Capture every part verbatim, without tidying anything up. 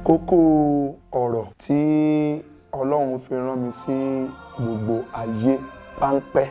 Kókó ọ̀rọ̀ tí Ọlọ́run fi rán mi sí gbogbo ayé páńpẹ́.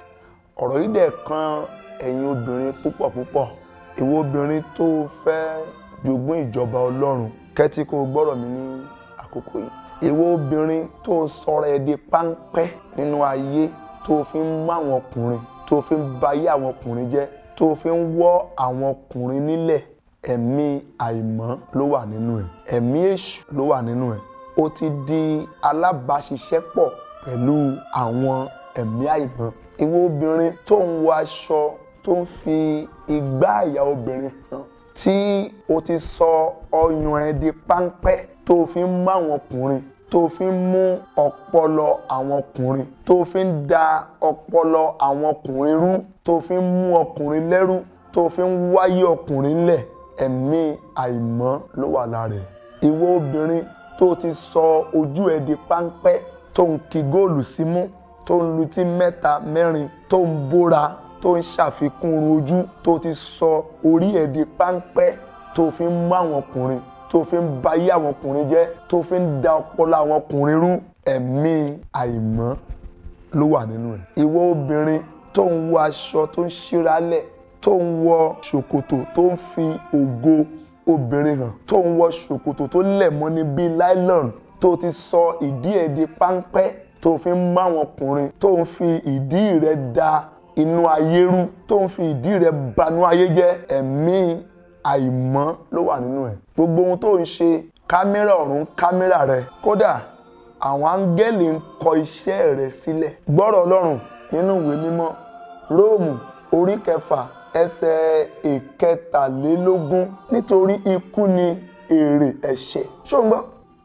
Ọ̀rọ̀ yìí dẹ̀ kan ẹ̀yin obìnrin púpọ̀ púpọ̀. Ìwọ obìnrin tó fẹ́ jogún ìjọba Ọlọ́run, kẹ́tí kó gbọ́rọ̀ mi ní àkókò yìí. Ìwọ obìnrin tó sọ̀rọ̀ ẹ di páńpẹ́ nínú ayé, tó fi ń mú àwọn ọkùnrin, tó fi ń ba ayé àwọn ọkùnrin jẹ́, tó fi ń wọ́ àwọn ọkùnrin nílẹ̀. Ẹ̀mí àìmọ́ ló wà nínú ẹ̀. Ẹ̀mí èṣù ló wà nínú ẹ̀. Ó ti di alábàáṣiṣẹ́pọ̀ pẹ̀lú àwọn ẹ̀mí àìmọ́. Ìwọ obìnrin tó ń wọ aṣọ tó ń fi igbá àyà obìnrin hàn, tí o ti sọ ọyàn ẹ di páńpẹ́, tó fi ń mú àwọn ọkùnrin, tó fi ń mú ọpọlọ àwọn ọkùnrin, tó fi ń da ọpọlọ àwọn ọkùnrin rú, tó fi ń mú ọkùnrin lẹ́rú, tó fi ń wáyé ọkùnrin lẹ̀. Ẹ̀mí àìmọ́ ló wà lára ẹ̀. Ìwọ obìnrin tó ti sọ ojú ẹ di páńpẹ́, tó ń ki góòlù símú, tó ń lutí mẹ́ta mẹ́rin, tó ń bóra, tó ń ṣàfikún ojú, tó ti sọ orí ẹ di páńpẹ́, tó fi ń mú àwọn ọkùnrin, tó fi ń bayé àwọn ọkùnrin jẹ́, tó fi ń da ọpọlọ àwọn ọkùnrin rú. Ẹ̀mí àìmọ́ ló wà nínú ẹ̀. Ìwọ obìnrin tó ń wọ aṣọ tó ń ṣíralẹ̀, tó ń wọ ṣòkòtò tó ń fi ògo obìnrin hàn, tó ń wọ ṣòkòtò tó lẹ̀ mọ́ ní bíi nylon, tó ti sọ ìdí ẹ̀ di páńpẹ́, tó fi ń mú àwọn ọkùnrin, tó ń fi ìdí rẹ̀ da inú ayé rú, tó ń fi ìdí rẹ̀ banú ayé jẹ́. Ẹ̀mí àìmọ́ ló wà nínú ẹ̀. Gbogbo ohun tó ń ṣe, kámẹ́rà ọ̀run kámẹ́rà rẹ̀. Kódà àwọn áńgẹ́lì ń kọ iṣẹ́ rẹ̀ sílẹ̀. Gbọ́rọ̀ Ọlọ́run nínú ìwé mímọ́ Róòmù orí kẹfà ẹsẹ̀ ìkẹtàlélógún. Nítorí ikú ni èrè ẹ̀ṣẹ̀. Ṣó ń gbọ́?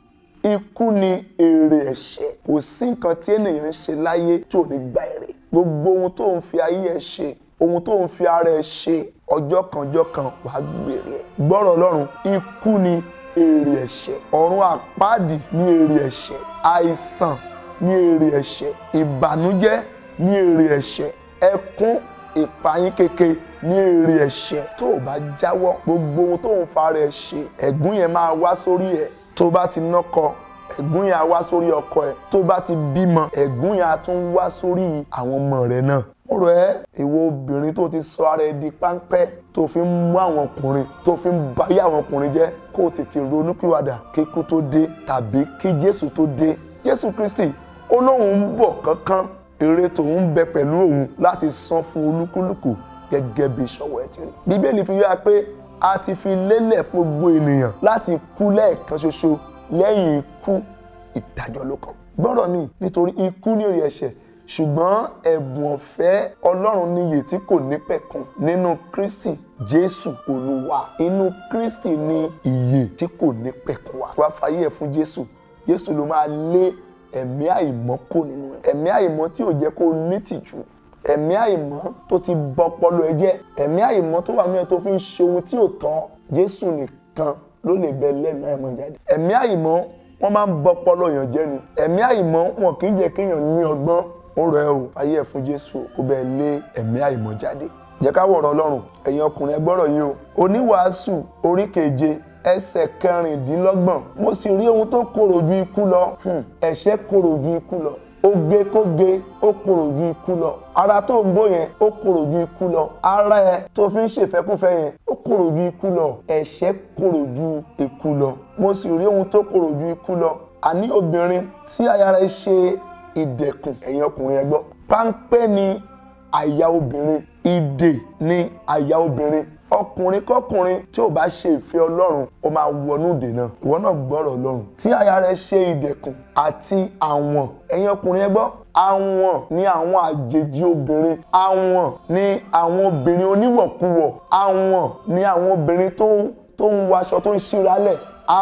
Ikú ni èrè ẹ̀ṣẹ̀. Kò sí nǹkan tí ènìyàn ń ṣe láyé tí ò ní gba èrè. Gbogbo ohun tó ń fi ayé ẹ ṣe, ohun tó ń fi ara ẹ ṣe, ọjọ́ kan ọjọ́ kan wàá gbèrè ẹ̀. Gbọ́rọ̀ Ọlọ́run, ikú ni èrè ẹ̀ṣẹ̀. Ọ̀run àpáàdì ni èrè ẹ̀ṣẹ̀. Àìsàn ni èrè ẹ̀ṣẹ̀. Ìbànújẹ́ ni èrè ẹ̀ṣẹ̀. Ẹkún, ìpayín keke ní èrè ẹ̀ṣẹ̀. Tó o bá jáwọ́, gbogbo ohun tó ń fa rẹ̀ ṣe, ẹ̀gún yẹn máa wá sórí ẹ̀. Tó bá ti nọ́kọ, ẹ̀gún yẹn á wá sórí ọkọ ẹ̀. Tó bá ti bímọ, ẹ̀gún yẹn á tún wá sórí àwọn ọmọ rẹ̀ náà. Mo rọ̀ ẹ́, ìwọ obìnrin tó ti sọ ara ẹ di páńpẹ́, tó fi ń mú àwọn ọkùnrin, tó fi ń bayé àwọn ọkùnrin jẹ́, kó o tètè ronúpìwàdà kí ikú tó dé tàbí kí Jésù tó dé. Jésù Kristi ó lóun ń bọ̀ kánkán, èrè tòun bẹ pẹ̀lú òun láti san fún olúkúlùkù gẹ́gẹ́ bí ìṣọwọ́ ẹ̀ ti rí. Bíbélì fi yára pé a ti fi lélẹ̀ fún gbogbo ènìyàn láti kú lẹ́ẹ̀kan ṣoṣo, lẹ́yìn ikú ìdájọ́ ló kàn. Gbọ́dọ̀ mi, nítorí ikú ní èrè ẹ̀ṣẹ̀, ṣùgbọ́n ẹ̀bùn ọ̀fẹ́ Ọlọ́run ni ìyè tí kò ní pẹ̀kun nínú Kristi Jésù Olúwa. Inú Kristi ni ìyè tí kò ní pẹ̀kun wà. Wá fàyè ẹ̀ fún Jésù. Jésù ló máa lé ẹ̀mí àìmọ́ kó nínú ẹ̀. Ẹ̀mí àìmọ́ tí ò jẹ́ kó ní tìjú. Ẹ̀mí àìmọ́ tó ti bọ ọpọlọ ẹ jẹ́. Ẹ̀mí àìmọ́ tó wà nínú ẹ tó fi ń ṣe ohun tí ò tọ́. Jésù nìkan ló lè bẹ lẹ́mí àìmọ́ jáde. Ẹ̀mí àìmọ́ wọ́n máa ń bọ ọpọlọ èèyàn jẹ́ ni. Ẹ̀mí àìmọ́ wọn kì í jẹ́ kéèyàn ní ọgbọ́n. Ó rọ̀ ẹ́ o, ayé ẹ̀ fún Jésù kó bẹ́ẹ̀ lé ẹ̀mí àìmọ́ jáde. Jẹ́ ká wọ̀rọ̀ Ọlọ́run. Ẹ̀yin ọkùnrin ẹ gbọ́rọ̀ yìí o. Oníwàásù orí keje ẹsẹ̀ kẹrìndínlọ́gbọ̀n. Mo sì rí ohun tó korò ju ikú lọ. Ẹ̀ṣẹ̀ korò ju ikú lọ. Oge kóge ó korò ju ikú lọ. Ara tó ń bó yẹn ó korò ju ikú lọ. Ara ẹ tó fi ń ṣèfẹ́kúfẹ́ yẹn ó korò ju ikú lọ. Ẹ̀ṣẹ̀ korò ju ikú lọ. Mo sì rí ohun tó korò ju ikú lọ. Àní obìnrin tí aya rẹ̀ ṣe ìdẹ̀kùn. Ẹ̀yin ọkùnrin ẹ gbọ́. Páńpẹ́ ni àyà obìnrin. Ìdè ni àyà obìnrin. Ọkùnrin kọkùnrin tí ò bá ṣe ìfẹ́ Ọlọ́run ó máa wọnú ìdè náà. Ìwọ náà gbọ́rọ̀ Ọlọ́run. Tí aya rẹ̀ ṣe ìdẹ̀kùn àti àwọn. Ẹ̀yin ọkùnrin ẹ gbọ́. Àwọn ni àwọn àjèjì obìnrin. Àwọn ni àwọn obìnrin oníwọ̀kuwọ̀. Àwọn ni àwọn obìnrin tó ń tó ń wọ aṣọ tó ń ṣíralẹ̀.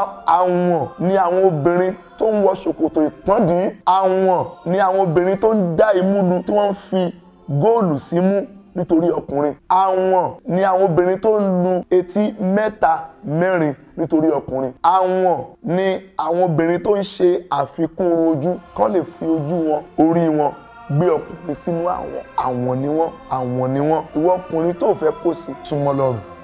Àwọn ni àwọn obìnrin tó ń wọ ṣòkòtò ìpọ́ndì. Àwọn ni àwọn obìnrin tó ń dá imú lu tí wọ́n ń fi góòlù símú nítorí ọkùnrin. Àwọn ni àwọn obìnrin tó ń lu etí mẹ́ta mẹ́rin nítorí ọkùnrin. Àwọn ni àwọn obìnrin tó ń ṣe àfikún ojú kán lè fi ojú wọn, orí wọn gbé ọkùnrin sínú àwọn. Àwọn ni wọ́n, àwọn ni wọ́n. Ìwọ ọkùnrin tó fẹ́ kó sí súnmọ́ Ọlọ́run.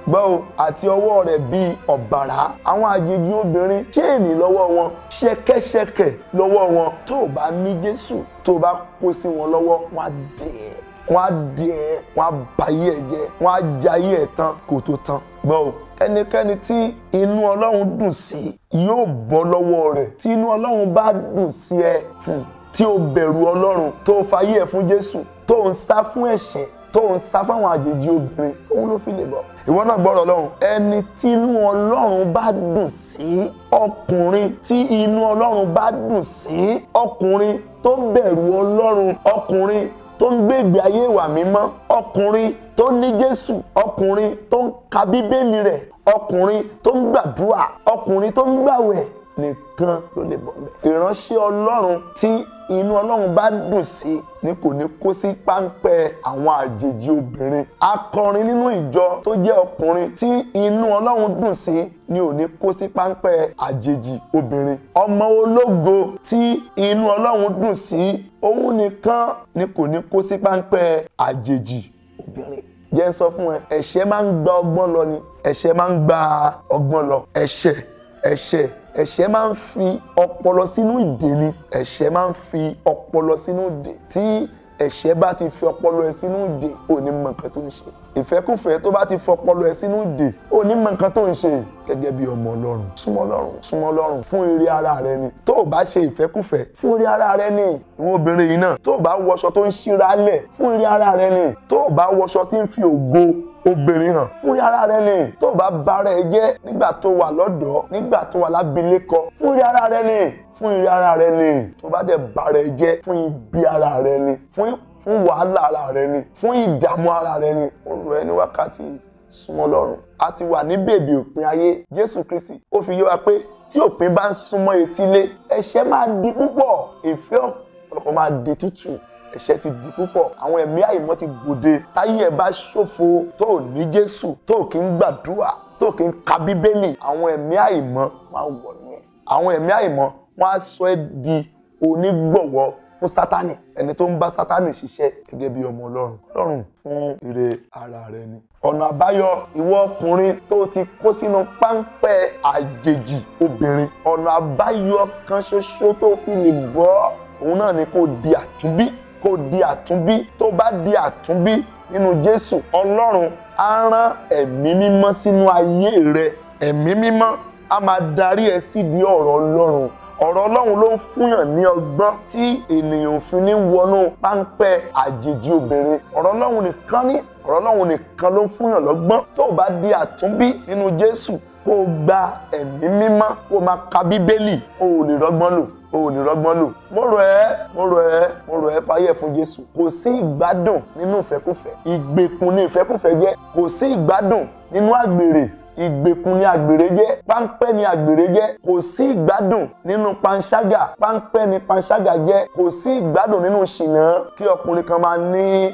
gbọ́ o àti ọwọ́ rẹ̀ bíi ọ̀bàrà. Àwọn àjèjì obìnrin ṣéènì lọ́wọ́ wọn, ṣẹ̀kẹ̀ṣẹ̀kẹ̀ lọ́wọ́ wọn. Tó o bá ní Jésù, tó o bá kó sí wọn lọ́wọ́, wọ́n á dẹ̀ ẹ́, wọ́n á dẹ̀ ẹ́, wọ́n á bayé ẹ̀ jẹ́, wọ́n á jayé ẹ̀ tán kó tó tán. gbọ́ o ẹnikẹ́ni tí inú Ọlọ́run dùn sí yóò bọ́ lọ́wọ́ rẹ̀. Tí inú Ọlọ́run bá dùn sí ẹ, tí o bẹ̀rù Ọlọ́run, tó o fayé ẹ̀ fún Jésù, tó o ń sá fún ẹ̀ṣẹ̀, tó ń sá fáwọn àjèjì obìnrin, òun ló fi lè bọ̀. Ìwọ náà gbọ́rọ̀ Ọlọ́run. Ẹni tí inú Ọlọ́run bá dùn sí, ọkùnrin tí inú Ọlọ́run bá dùn sí, ọkùnrin tó bẹ̀rù Ọlọ́run, ọkùnrin tó ń gbé ìgbé ayé ìwà mímọ́, ọkùnrin tó ní Jésù, ọkùnrin tó ń ka Bíbélì rẹ̀, ọkùnrin tó ń gbàdúrà, ọkùnrin tó ń gbàwẹ̀ nìkan ló lè bọ̀ mẹ́. Ìránṣẹ́ Ọlọ́run tí inú Ọlọ́run bá dùn sí ni kò ní kó sí páńpẹ́ àwọn àjèjì obìnrin. Akọrin nínú ìjọ tó jẹ́ ọkùnrin tí inú Ọlọ́run dùn sí ni ò ní kó sí páńpẹ́ àjèjì obìnrin. Ọmọ ológo tí inú Ọlọ́run dùn sí, òun nìkan ni kò ní kó sí páńpẹ́ àjèjì obìnrin. Jẹ́ n sọ fún ẹ, ẹ̀ṣẹ̀ máa ń gba ọgbọ́n lọ ni. Ẹ̀ṣẹ̀ máa ń gba ọgbọ́n lọ. Ẹ̀ṣẹ̀ ẹ̀ṣẹ̀ ẹ̀ṣẹ̀ máa ń fi ọpọlọ sínú ìdè ni. Ẹ̀ṣẹ̀ máa ń fi ọpọlọ sínú ìdè. Tí ẹ̀ṣẹ̀ bá ti fi ọpọlọ ẹ sínú ìdè, ò ní mọ nǹkan tó ń ṣe. Ìfẹ́kùfẹ́ tó bá ti fi ọpọlọ ẹ sínú ìdè, ò ní mọ nǹkan tó ń ṣe. Gẹ́gẹ́ bí ọmọ Ọlọ́run, súnmọ́ Ọlọ́run, súnmọ́ Ọlọ́run fún ire ara rẹ ni. Tó o bá ṣe ìfẹ́kùfẹ́, fún ire ara rẹ ni. Ìwọ obìnrin yìí náà, tó o bá wọṣọ tó ń ṣíra lẹ̀, fún ire ara rẹ ni. Tó o bá wọṣọ tí ń fi ògo obìnrin hàn, fún ire ara rẹ ni. Tó o bá bára ẹ jẹ́ nígbà tó wà lọ́dọ̀, nígbà tó wà lábílékọ, fún ire ara rẹ ni. Fún ire ara rẹ ni. Tó o bá dẹ̀ bára ẹ jẹ́ fún ibi ara rẹ ni. Fún fún wàhálà ara rẹ ni. Fún ìdààmú ara rẹ ni. Olùrọ̀ ẹni wákàtí súnmọ́ Ọlọ́run. A ti wà ní bèbè òpin ayé. Jésù Kristi ó fi yé wa pé tí òpin bá ń súnmọ́ etílé, ẹ̀ṣẹ̀ máa di púpọ̀, ìfẹ́ ọ̀pọ̀lọpọ̀ máa di tútù. Ẹ̀ṣẹ̀ ti di púpọ̀, àwọn ẹ̀mí àìmọ́ ti gbòde. Táyé ẹ bá ṣòfò, tó ò ní Jésù, tó ò kí ń gbàdúrà, tó ò kí ń ka Bíbélì, àwọn ẹ̀mí àìmọ́ máa wọ̀ ní ẹ̀. Àwọn ẹ̀mí àìmọ́ wọ́n á sọ ẹ́ di onígbọ̀wọ́ fún Sátánì, ẹni tó ń bá Sátánì ṣiṣẹ́ gẹ́gẹ́ bí ọmọ Ọlọ́run. Ọlọ́run fún ire ara rẹ ni. Ọ̀nà àbáyọ ìwọ ọkùnrin tó ti kó sínú páńpẹ́ àjèjì obìnrin. Ọ̀nà àbáyọ kan ṣoṣo tó fi lè bọ́ òun náà ni kó di àtúnbí. Kó di àtúnbí. Tó bá di àtúnbí nínú Jésù, Ọlọ́run á rán ẹ̀mí mímọ́ sínú ayé rẹ. Ẹ̀mí mímọ́ á máa darí ẹ sídìí ọ̀rọ̀ Ọlọ́run. Ọ̀rọ̀ Ọlọ́run ló ń fúnyàn ní ọgbọ́n tí ènìyàn fi ní wọnú páńpẹ́ àjèjì obìnrin. Ọ̀rọ̀ Ọlọ́run nìkan ní ọ̀rọ̀ Ọlọ́run nìkan ló ń fúnyàn lọ́gbọ́n. Tó o bá di àtúnbí nínú Jésù, kó o gba ẹ̀mí mímọ́, kó o máa ka Bíbélì, o ò lè rọ́gbọ́n lò. O ò ní rọ́gbọ́n lò. Mo rọ̀ ẹ́, mo rọ̀ ẹ́, mo rọ̀ ẹ́ fayé fún Jésù. Kò sí ìgbádùn nínú ìfẹ́kùfẹ́. Ìgbèkùn ni ìfẹ́kùfẹ́ jẹ́. Kò sí ìgbádùn nínú àgbèrè. Ìgbèkùn ni àgbèrè jẹ́. Páńpẹ́ ni àgbèrè jẹ́. Kò sí ìgbádùn nínú panṣágà. Páńpẹ́ ni panṣágà jẹ́. Kò sí ìgbádùn nínú ṣìnà. Kí ọkùnrin kan máa ní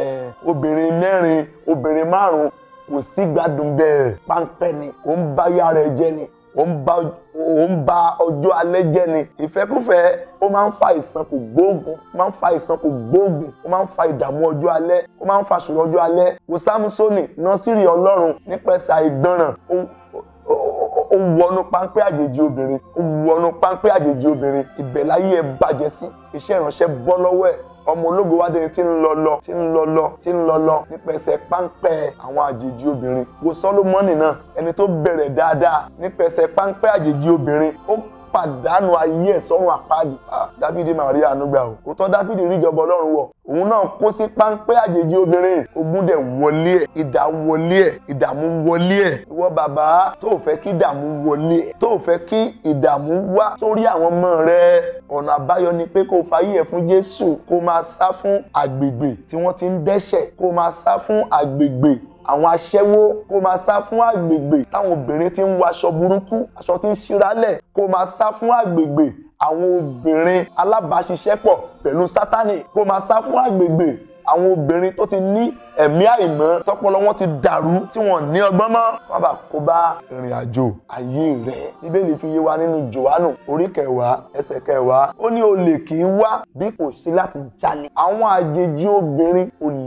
obìnrin mẹ́rin, obìnrin márùn-ún. Kò sí ìgbádùn bẹ́ẹ̀. Páńpẹ́ ni. Ó ń bá yá rẹ̀ jẹ́ ni. Ó ń bá ó ń ba ọjọ́ alẹ́ jẹ́ ni. Ìfẹ́kùfẹ́ ó máa ń fa ìsan kò gbóògùn, ó máa ń fa ìsan kò gbóògùn, ó máa ń fa ìdààmú ọjọ́ alẹ́, ó máa ń fa ìṣòro ọjọ́ alẹ́. Wo Sámúsónì, Násírì Ọlọ́run nípasẹ̀ àìgbọràn, ó wọnú páńpẹ́ àjèjì obìnrin, ó wọnú páńpẹ́ àjèjì obìnrin. Ibẹ̀ láyé ẹ bàjẹ́ sí. Iṣẹ́ ìránṣẹ́ bọ́ lọ́wọ́ ẹ̀. Ọmọ ológo wá dẹni tí ń lọ lọ tí ń lọ lọ tí ń lọ lọ nípasẹ̀ páńpẹ́ àwọn àjèjì obìnrin. Wo Sólómọ́nì náà, ẹni tó bẹ̀rẹ̀ dáadáa nípasẹ̀ páńpẹ́ àjèjì obìnrin, ó pàdánù ayé ẹ̀ sọ́run àpáàdì. Dáfídì máa rí àánú gbà o. Kò tọ́ Dáfídì rí ìjọba Ọlọ́run wọ̀. Òun náà kó sí páńpẹ́ àjèjì obìnrin. Ogun dẹ̀ wọlé ẹ̀, idà wọlé ẹ̀, ìdààmú wọlé ẹ̀. Ìwọ bàbá tó fẹ́ kí ìdààmú wọlé ẹ̀, tó fẹ́ kí ìdààmú wá sórí àwọn ọmọ rẹ, ọ̀nà àbáyọ ni pé kó fayé ẹ̀ fún Jésù. Kó máa sá fún àgbègbè tí wọ́n ti ń dẹ́ṣẹ̀. Kó máa sá fún àgbègbè àwọn aṣẹ́wó. Kó máa sá fún àgbègbè táwọn obìnrin ti ń wọ aṣọ burúkú, aṣọ tí ń ṣíralẹ̀. Kó máa sá fún àgbègbè àwọn obìnrin alábàáṣiṣẹ́pọ̀ pẹ̀lú Sátánì. Kó máa sá fún àgbègbè àwọn obìnrin tó ti ní ẹ̀mí àìmọ́, tọ́pọlọ wọn ti dàrú, tí wọ́n ní ọgbọ́n mọ́. Wọ́n bá kó bá ìrìn àjò ayé rẹ̀. Bíbélì fi yé wa nínú Jòhánù orí kẹwàá ẹsẹ̀ kẹwàá. Ó ní olè kì í wá bí kò sí láti jalè. Àwọn àjèjì obìnrin olè ni wọ́n.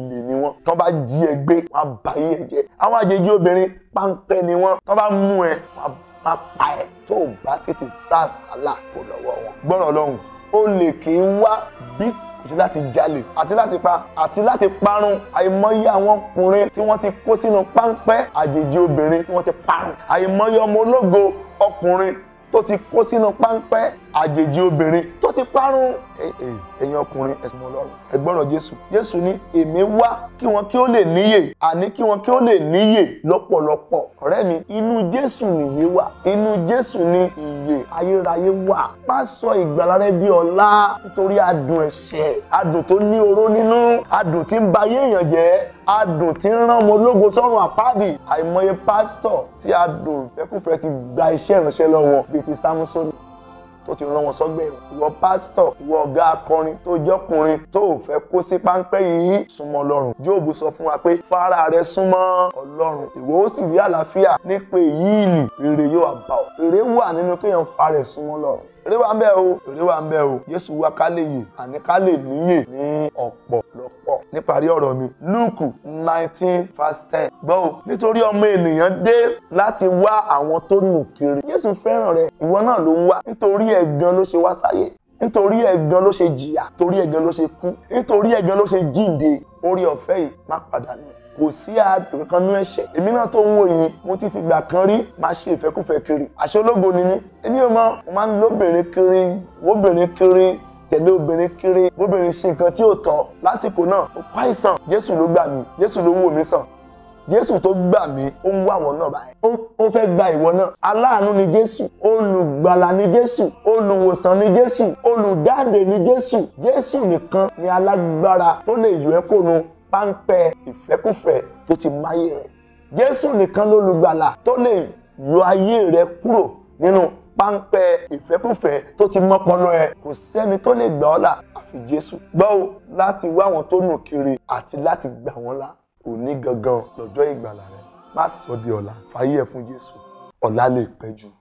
wọn. Tán bá jí ẹ gbé, wọ́n bá yí ẹ jẹ́. Àwọn àjèjì obìnrin páńpẹ́ ni wọ́n. Tán bá mú ẹ, wọ́n bá pa ẹ tó bá tètè sá àsálà kó lọ́wọ́ wọn. Gbọ́rọ̀ Ọlọ́run, olè kì í wá bí àti láti jalè àti láti pa àti láti parun. Àìmọye àwọn ọkùnrin tí wọ́n ti kó sínú páńpẹ́ àjèjì obìnrin tí wọ́n ti parun. Àìmọye ọmọ ológo ọkùnrin tó ti kó sínú páńpẹ́ àjèjì obìnrin tó ti parun. Ẹ̀yin ọkùnrin ẹ̀sìn Ọlọ́run, ẹ gbọ́rọ̀ Jésù. Jésù ní èmi wá kí wọn kí ó lè níyè, àní kí wọn kí ó lè níyè lọ́pọ̀lọpọ̀. Ọ̀rẹ́ mi, inú Jésù nìyè wà, inú Jésù ni ìyè ayérayé wà. Má sọ ìgbàlà rẹ bí ọlá nítorí adùn ẹ̀ṣẹ̀, adùn tó ní oró nínú, adùn tí ń ba ayé èèyàn jẹ́, adùn tí ń rán ọmọ ológo sọ́run àpáàdì. Àìmọye pásítọ̀ tí adùn ìfẹ́kùfẹ́ ti gba iṣẹ́ ìránṣẹ́ lọ́wọ́ bíi ti Sámúsónì tó ti rán wọn sọ́gbẹ́ ẹ̀wọ̀n. Ìwọ pásítọ̀, ìwọ ọ̀gá akọrin tó jọ́kùnrin tó ò fẹ́ kó sí páńpẹ́ yìí, súnmọ́ Ọlọ́run. Jóòbù sọ fún wa pé fara rẹ súnmọ́ Ọlọ́run, ìwọ ó sì rí àlàáfíà. Nípa èyí ìlì rere yóò bá ọ. Èrè wà nínú kéèyàn fara rẹ̀ súnmọ́ Ọlọ́run. Èrè wà ń bẹ o, èrè wà ń bẹ o. Jésù wá ká lè yè, àní ká lè níyè ní ọ̀pọ̀lọpọ̀. Níparí ọ̀rọ̀ mi, Lúùkù nineteen verse ten. Gbọ́ o, nítorí ọmọ ènìyàn dé láti wá àwọn tó nù kiri. Jésù fẹ́ràn rẹ, ìwọ náà ló ń wá. Nítorí ẹ̀ gan ló ṣe wá sáyé. Nítorí ẹ̀ gan ló ṣe jìyà. Nítorí ẹ̀ gan ló ṣe kú. Nítorí ẹ̀ gan ló ṣe jíǹde. Orí ọ̀fẹ́ yìí má pàdánù. Kò sí àdùn kan nú ẹ̀ṣẹ̀. Èmi náà tó ń wò yìí, mo ti fìgbà kan rí máa ṣe ìfẹ́kùfẹ́ kiri. Àṣẹ ológo ni mí. Èmi ò mọ̀, mo máa ń lóbìnrin kiri, wóbìnrin kiri, tẹ̀lé obìnrin kiri, obìnrin ṣe nǹkan tí ò tọ́. Lásìkò náà, ó pa ìsàn. Jésù ló gbà mí, Jésù ló wò mí sàn. Jésù tó gbà mí, ó ń wá àwọn náà báyìí. Ó fẹ́ gba ìwọ náà. Aláàánú ni Jésù, olùgbàlà ni Jésù, olùwòsàn ni Jésù, olùdáǹdè ni Jésù. Jésù nìkan ni alágbára tó lè yọ ẹ́ kúrò páńpẹ́ ìfẹ́kùfẹ́ tó ti máyé rẹ̀. Jésù nìkan lolùgbàlà tó lè yọ ayé rẹ kúrò nínú páńpẹ́ ìfẹ́kùfẹ́ tó ti mọ́pọlọ ẹ. Kò sẹ́ni tó lè gbà ọ́ là àfi Jésù. Gbọ́ o, láti wá àwọn tó nù kiri àti láti gbà wọ́n là. Òní gangan lọ́jọ́ ìgbàlà rẹ. Má sọ di ọ̀la, fàyè ẹ̀ fún Jésù. Ọ̀la lè pẹ́ jù.